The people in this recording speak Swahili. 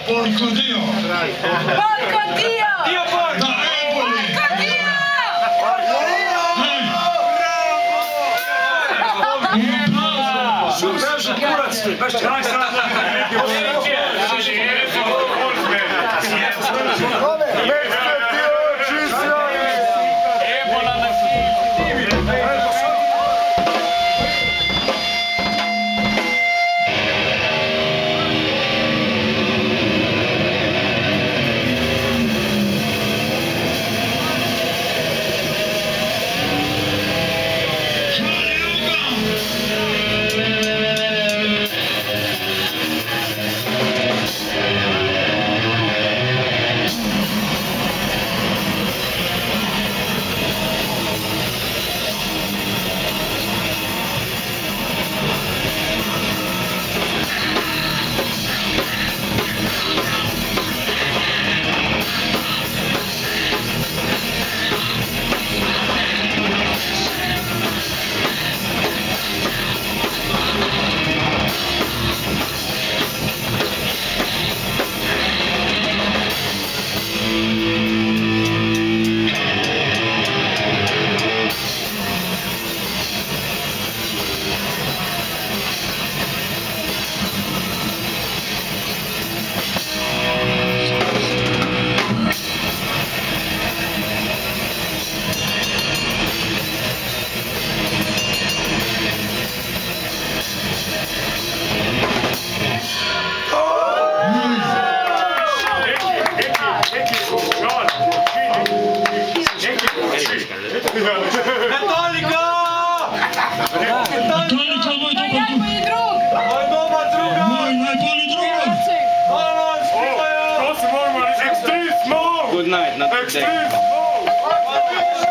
Porco Dio! Porco Dio! Dio porco! Da Empoli! Porco Dio! Braži kurac ti, baš će. Daj sad! Metallica! Metallica, moj dobar drug! Najbolji drug! Moj dobar druga! Moj najbolji drug! Hvala, spivajo! To se moramo reći, Extreme Smoke! Good night, not today. Extreme Smoke!